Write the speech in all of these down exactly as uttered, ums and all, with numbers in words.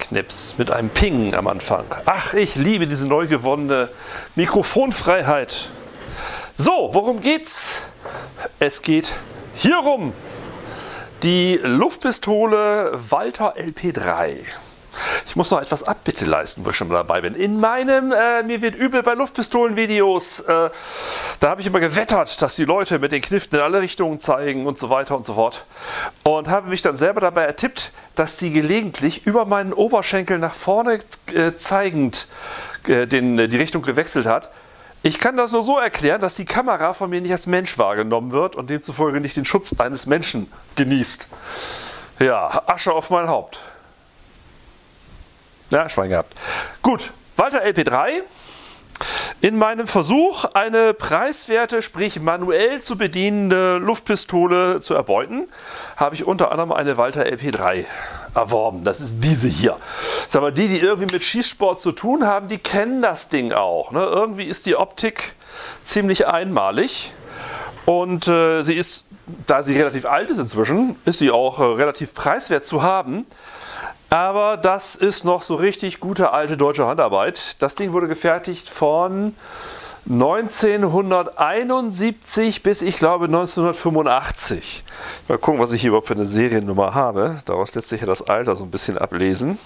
Knips mit einem Ping am Anfang. Ach, ich liebe diese neu gewonnene Mikrofonfreiheit. So, worum geht's? Es geht hierum. Die Luftpistole Walther L P drei. Ich muss noch etwas Abbitte leisten, wo ich schon mal dabei bin. In meinem äh, Mir wird übel bei Luftpistolen-Videos, äh, da habe ich immer gewettert, dass die Leute mit den Kniffen in alle Richtungen zeigen und so weiter und so fort. Und habe mich dann selber dabei ertippt, dass die gelegentlich über meinen Oberschenkel nach vorne äh, zeigend äh, den, äh, die Richtung gewechselt hat. Ich kann das nur so erklären, dass die Kamera von mir nicht als Mensch wahrgenommen wird und demzufolge nicht den Schutz eines Menschen genießt. Ja, Asche auf mein Haupt. Ja, Schwein gehabt. Gut, Walther L P drei. In meinem Versuch, eine preiswerte, sprich manuell zu bedienende Luftpistole zu erbeuten, habe ich unter anderem eine Walther L P drei erworben. Das ist diese hier. Sag mal, die, die irgendwie mit Schießsport zu tun haben, die kennen das Ding auch. Ne? Irgendwie ist die Optik ziemlich einmalig. Und äh, sie ist, da sie relativ alt ist inzwischen, ist sie auch äh, relativ preiswert zu haben. Aber das ist noch so richtig gute alte deutsche Handarbeit. Das Ding wurde gefertigt von neunzehnhunderteinundsiebzig bis, ich glaube, neunzehnhundertfünfundachtzig. Mal gucken, was ich hier überhaupt für eine Seriennummer habe. Daraus lässt sich ja das Alter so ein bisschen ablesen.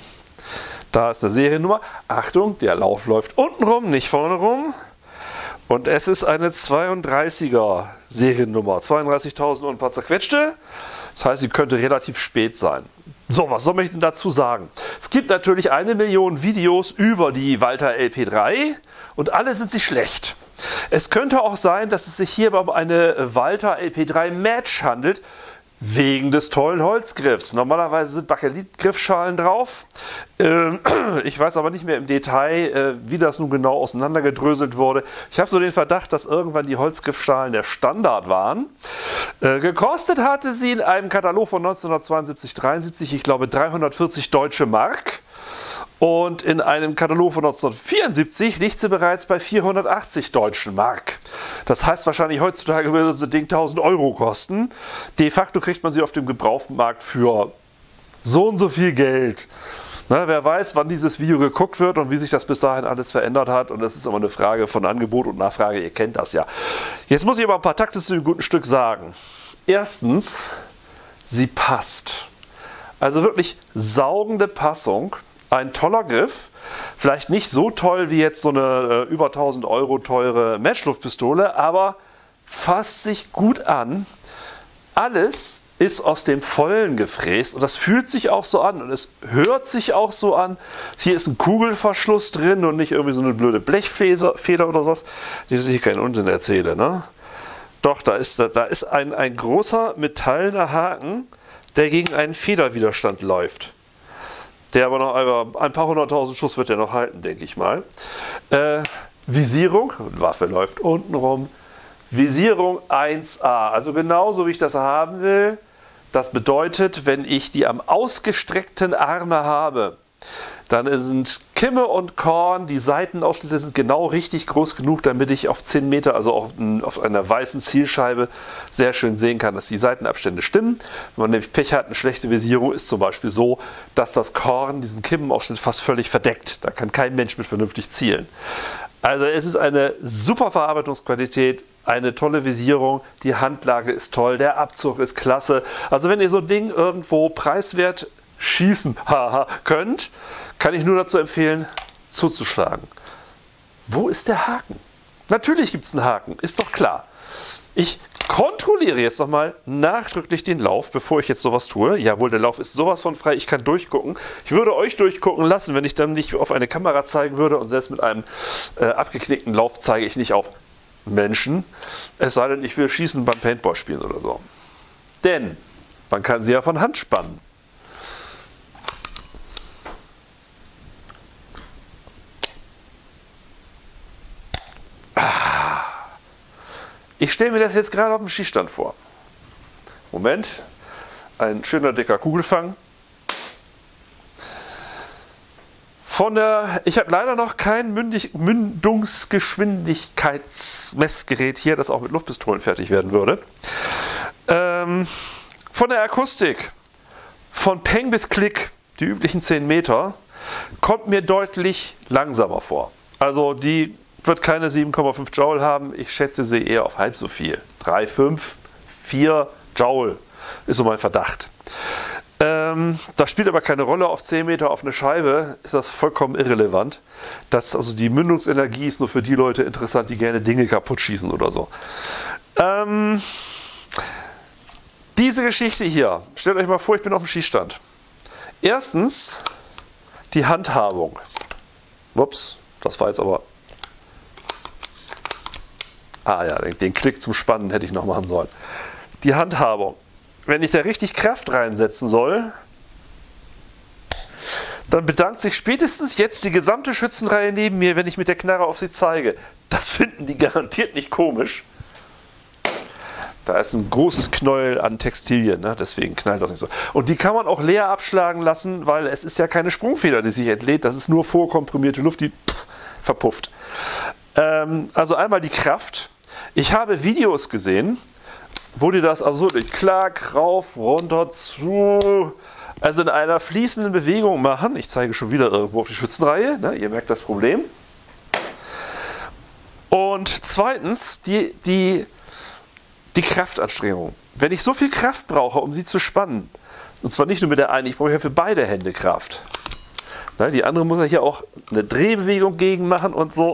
Da ist eine Seriennummer. Achtung, der Lauf läuft unten rum, nicht vorne rum. Und es ist eine zweiunddreißiger Seriennummer. zweiunddreißigtausend und ein paar zerquetschte. Das heißt, sie könnte relativ spät sein. So, was soll ich denn dazu sagen? Es gibt natürlich eine Million Videos über die Walther L P drei und alle sind sie schlecht. Es könnte auch sein, dass es sich hierbei um eine Walther L P drei Match handelt, wegen des tollen Holzgriffs. Normalerweise sind Bakelit-Griffschalen drauf. Ähm, ich weiß aber nicht mehr im Detail, äh, wie das nun genau auseinandergedröselt wurde. Ich habe so den Verdacht, dass irgendwann die Holzgriffschalen der Standard waren. Äh, gekostet hatte sie in einem Katalog von neunzehnhundertzweiundsiebzig dreiundsiebzig, ich glaube, dreihundertvierzig deutsche Mark. Und in einem Katalog von neunzehnhundertvierundsiebzig liegt sie bereits bei vierhundertachtzig deutschen Mark. Das heißt wahrscheinlich heutzutage würde das Ding tausend Euro kosten. De facto kriegt man sie auf dem Gebrauchtmarkt für so und so viel Geld. Na, wer weiß, wann dieses Video geguckt wird und wie sich das bis dahin alles verändert hat. Und das ist immer eine Frage von Angebot und Nachfrage, ihr kennt das ja. Jetzt muss ich aber ein paar Takte zu dem guten Stück sagen. Erstens, sie passt. Also wirklich saugende Passung. Ein toller Griff, vielleicht nicht so toll wie jetzt so eine äh, über tausend Euro teure Matchluftpistole, aber fasst sich gut an. Alles ist aus dem Vollen gefräst und das fühlt sich auch so an und es hört sich auch so an. Hier ist ein Kugelverschluss drin und nicht irgendwie so eine blöde Blechfeder oder sowas, die ich hier keinen Unsinn erzähle. Ne? Doch, da ist, da ist ein, ein großer metallener Haken, der gegen einen Federwiderstand läuft. Der aber noch ein paar hunderttausend Schuss wird der noch halten, denke ich mal. Äh, Visierung, Waffe läuft unten rum. Visierung eins A, also genauso wie ich das haben will. Das bedeutet, wenn ich die am ausgestreckten Arme habe, dann sind Kimme und Korn, die Seitenausschnitte sind genau richtig groß genug, damit ich auf zehn Meter, also auf, auf einer weißen Zielscheibe, sehr schön sehen kann, dass die Seitenabstände stimmen. Wenn man nämlich Pech hat, eine schlechte Visierung ist zum Beispiel so, dass das Korn diesen Kimmenausschnitt fast völlig verdeckt. Da kann kein Mensch mit vernünftig zielen. Also es ist eine super Verarbeitungsqualität, eine tolle Visierung, die Handlage ist toll, der Abzug ist klasse. Also wenn ihr so ein Ding irgendwo preiswert schießen haha, könnt, kann ich nur dazu empfehlen, zuzuschlagen. Wo ist der Haken? Natürlich gibt es einen Haken, ist doch klar. Ich kontrolliere jetzt nochmal nachdrücklich den Lauf, bevor ich jetzt sowas tue. Jawohl, der Lauf ist sowas von frei, ich kann durchgucken. Ich würde euch durchgucken lassen, wenn ich dann nicht auf eine Kamera zeigen würde und selbst mit einem äh, abgeknickten Lauf zeige ich nicht auf Menschen. Es sei denn, ich will schießen beim Paintball spielen oder so. Denn man kann sie ja von Hand spannen. Ich stelle mir das jetzt gerade auf dem Schießstand vor. Moment, ein schöner dicker Kugelfang. Von der, ich habe leider noch kein Mündig, Mündungsgeschwindigkeitsmessgerät hier, das auch mit Luftpistolen fertig werden würde. Ähm, von der Akustik, von Peng bis Klick, die üblichen zehn Meter, kommt mir deutlich langsamer vor. Also die wird keine sieben Komma fünf Joule haben, ich schätze sie eher auf halb so viel. drei, fünf, vier Joule ist so mein Verdacht. Ähm, das spielt aber keine Rolle, auf zehn Meter auf eine Scheibe ist das vollkommen irrelevant. Das, also die Mündungsenergie ist nur für die Leute interessant, die gerne Dinge kaputt schießen oder so. Ähm, diese Geschichte hier, stellt euch mal vor, ich bin auf dem Schießstand. Erstens die Handhabung. Ups, das war jetzt aber... Ah ja, den, den Klick zum Spannen hätte ich noch machen sollen. Die Handhabung. Wenn ich da richtig Kraft reinsetzen soll, dann bedankt sich spätestens jetzt die gesamte Schützenreihe neben mir, wenn ich mit der Knarre auf sie zeige. Das finden die garantiert nicht komisch. Da ist ein großes Knäuel an Textilien, ne? Deswegen knallt das nicht so. Und die kann man auch leer abschlagen lassen, weil es ist ja keine Sprungfeder, die sich entlädt. Das ist nur vorkomprimierte Luft, die pff, verpufft. Ähm, also einmal die Kraft. Ich habe Videos gesehen, wo die das also durch Klack, rauf, runter, zu, also in einer fließenden Bewegung machen. Ich zeige schon wieder irgendwo auf die Schützenreihe, ne? Ihr merkt das Problem. Und zweitens die, die, die Kraftanstrengung. Wenn ich so viel Kraft brauche, um sie zu spannen, und zwar nicht nur mit der einen, ich brauche ja für beide Hände Kraft. Ne? Die andere muss ja hier auch eine Drehbewegung gegen machen und so.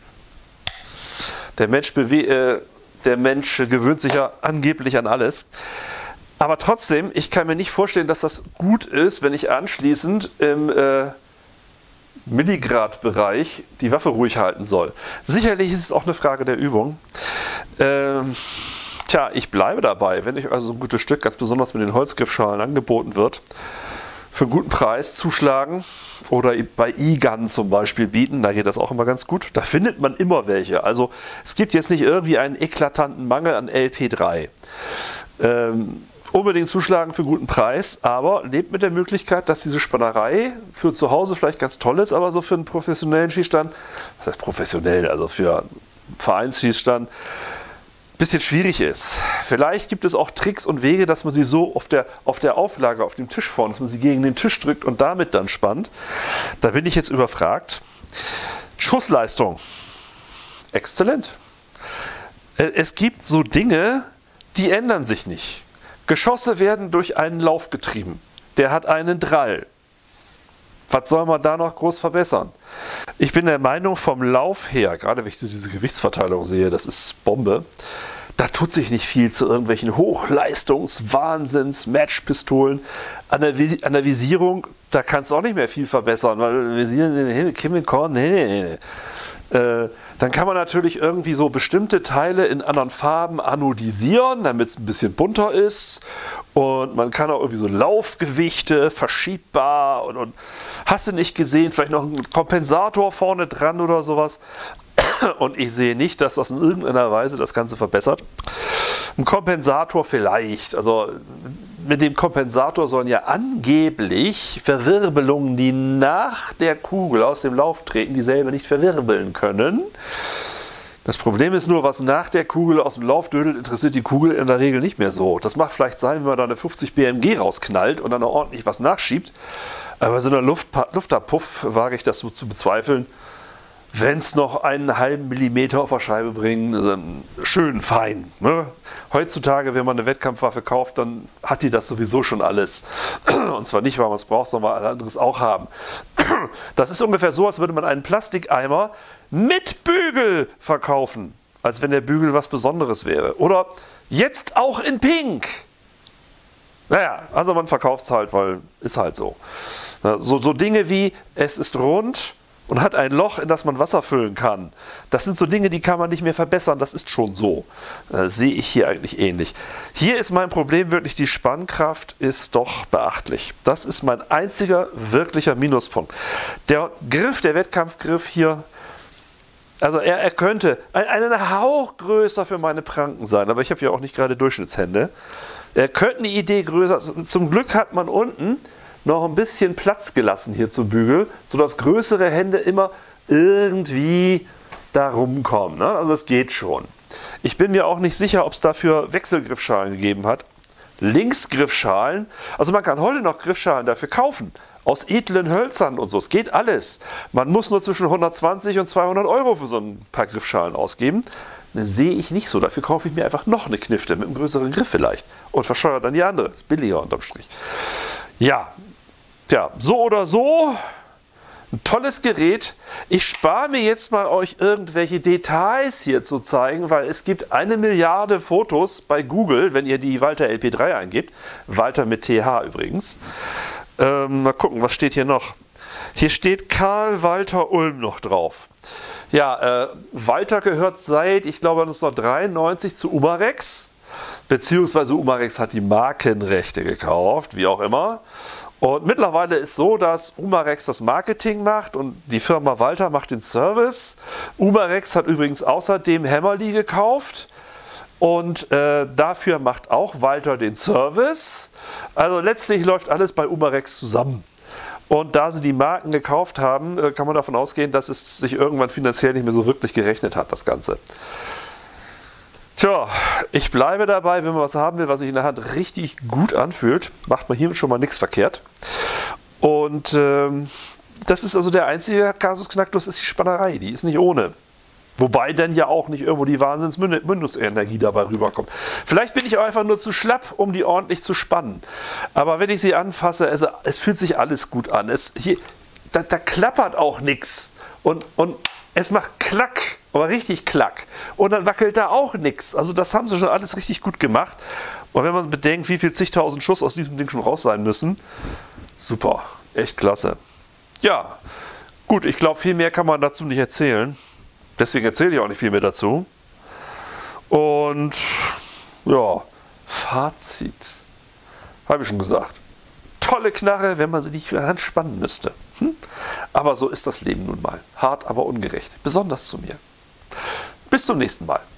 Der Mensch, äh, der Mensch gewöhnt sich ja angeblich an alles. Aber trotzdem, ich kann mir nicht vorstellen, dass das gut ist, wenn ich anschließend im äh, Milligrad-Bereich die Waffe ruhig halten soll. Sicherlich ist es auch eine Frage der Übung. Ähm, tja, ich bleibe dabei. Wenn euch also so ein gutes Stück, ganz besonders mit den Holzgriffschalen angeboten wird, für einen guten Preis zuschlagen oder bei E-Gun zum Beispiel bieten, da geht das auch immer ganz gut. Da findet man immer welche. Also es gibt jetzt nicht irgendwie einen eklatanten Mangel an L P drei. Ähm, unbedingt zuschlagen für einen guten Preis, aber lebt mit der Möglichkeit, dass diese Spannerei für zu Hause vielleicht ganz toll ist, aber so für einen professionellen Schießstand, was heißt professionell, also für einen Vereinsschießstand, bisschen schwierig ist. Vielleicht gibt es auch Tricks und Wege, dass man sie so auf der, auf der Auflage, auf dem Tisch vorne, dass man sie gegen den Tisch drückt und damit dann spannt. Da bin ich jetzt überfragt. Schussleistung. Exzellent. Es gibt so Dinge, die ändern sich nicht. Geschosse werden durch einen Lauf getrieben. Der hat einen Drall. Was soll man da noch groß verbessern? Ich bin der Meinung, vom Lauf her, gerade wenn ich diese Gewichtsverteilung sehe, das ist Bombe, da tut sich nicht viel zu irgendwelchen Hochleistungs-Wahnsinns-Matchpistolen. An der, Vis an der Visierung, da kannst du auch nicht mehr viel verbessern, weil Visieren, Chemikorn, nee, äh, dann kann man natürlich irgendwie so bestimmte Teile in anderen Farben anodisieren, damit es ein bisschen bunter ist. Und man kann auch irgendwie so Laufgewichte verschiebbar und, und hast du nicht gesehen, vielleicht noch einen Kompensator vorne dran oder sowas. Und ich sehe nicht, dass das in irgendeiner Weise das Ganze verbessert. Ein Kompensator vielleicht, also mit dem Kompensator sollen ja angeblich Verwirbelungen, die nach der Kugel aus dem Lauf treten, dieselbe nicht verwirbeln können. Das Problem ist nur, was nach der Kugel aus dem Lauf dödelt, interessiert die Kugel in der Regel nicht mehr so. Das mag vielleicht sein, wenn man da eine fünfzig B M G rausknallt und dann noch ordentlich was nachschiebt. Aber bei so einer Luft Lufterpuff wage ich das so zu bezweifeln. Wenn es noch einen halben Millimeter auf der Scheibe bringt, also schön fein. Ne? Heutzutage, wenn man eine Wettkampfwaffe kauft, dann hat die das sowieso schon alles. Und zwar nicht, weil man es braucht, sondern weil alle anderes auch haben. Das ist ungefähr so, als würde man einen Plastikeimer mit Bügel verkaufen. Als wenn der Bügel was Besonderes wäre. Oder jetzt auch in Pink. Naja, also man verkauft es halt, weil ist halt so. So, so Dinge wie, es ist rund und hat ein Loch, in das man Wasser füllen kann. Das sind so Dinge, die kann man nicht mehr verbessern, das ist schon so. Äh, sehe ich hier eigentlich ähnlich. Hier ist mein Problem wirklich, die Spannkraft ist doch beachtlich. Das ist mein einziger wirklicher Minuspunkt. Der Griff, der Wettkampfgriff hier, also er, er könnte ein, einen Hauch größer für meine Pranken sein, aber ich habe ja auch nicht gerade Durchschnittshände. Er könnte eine Idee größer, zum Glück hat man unten noch ein bisschen Platz gelassen hier zum Bügel, sodass größere Hände immer irgendwie da rumkommen. Ne? Also es geht schon. Ich bin mir auch nicht sicher, ob es dafür Wechselgriffschalen gegeben hat. Linksgriffschalen, also man kann heute noch Griffschalen dafür kaufen. aus edlen Hölzern und so. Es geht alles. Man muss nur zwischen hundertzwanzig und zweihundert Euro für so ein paar Griffschalen ausgeben. Das sehe ich nicht so. Dafür kaufe ich mir einfach noch eine Knifte mit einem größeren Griff vielleicht und verscheuere dann die andere. Ist billiger unterm Strich. Ja, tja, so oder so. Ein tolles Gerät. Ich spare mir jetzt mal, euch irgendwelche Details hier zu zeigen, weil es gibt eine Milliarde Fotos bei Google, wenn ihr die Walter L P drei eingebt. Walter mit T H übrigens. Ähm, mal gucken, was steht hier noch? Hier steht Karl Walter Ulm noch drauf. Ja, äh, Walter gehört seit, ich glaube, neunzehnhundertdreiundneunzig zu Umarex. Beziehungsweise Umarex hat die Markenrechte gekauft, wie auch immer. Und mittlerweile ist so, dass Umarex das Marketing macht und die Firma Walter macht den Service. Umarex hat übrigens außerdem Hämmerli gekauft und äh, dafür macht auch Walter den Service. Also letztlich läuft alles bei Umarex zusammen. Und da sie die Marken gekauft haben, äh, kann man davon ausgehen, dass es sich irgendwann finanziell nicht mehr so wirklich gerechnet hat, das Ganze. Tja, ich bleibe dabei, wenn man was haben will, was sich in der Hand richtig gut anfühlt, macht man hiermit schon mal nichts verkehrt. Und ähm, das ist also der einzige Kasus Knacktus, ist die Spannerei, die ist nicht ohne. Wobei dann ja auch nicht irgendwo die Wahnsinnsmündungsenergie dabei rüberkommt. Vielleicht bin ich auch einfach nur zu schlapp, um die ordentlich zu spannen. Aber wenn ich sie anfasse, also, es fühlt sich alles gut an. Es, hier, da, da klappert auch nichts. Und, und es macht Klack, aber richtig Klack. Und dann wackelt da auch nichts. Also das haben sie schon alles richtig gut gemacht. Und wenn man bedenkt, wie viel zigtausend Schuss aus diesem Ding schon raus sein müssen, super, echt klasse. Ja, gut, ich glaube, viel mehr kann man dazu nicht erzählen. Deswegen erzähle ich auch nicht viel mehr dazu. Und ja, Fazit. Habe ich schon gesagt. Tolle Knarre, wenn man sie nicht für die Hand spannen müsste. Hm? Aber so ist das Leben nun mal. Hart, aber ungerecht. Besonders zu mir. Bis zum nächsten Mal.